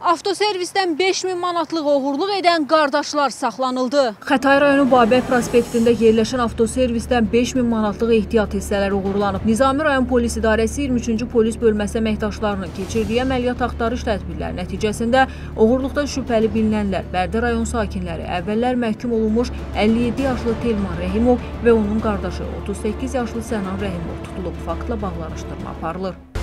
Avtoservisdən 5000 manatlıq oğurluq edən qardaşlar saxlanıldı. Xətai rayonu Babək prospektində yerləşən avtoservisdən 5000 manatlıq ehtiyat hissələri uğurlanıb. Nizami rayon polis idarəsi 23-cü polis bölməsi əməkdaşlarının keçirdiyi əməliyyat axtarış tədbirləri nəticəsində oğurluqda şübhəli bilinənlər, Bərdə rayon sakinləri, əvvəllər məhkum olunmuş 57 yaşlı Telman Rəhimov və onun qardaşı 38 yaşlı Sənan Rəhimov tutulub. Faktla bağlı araşdırma aparılır.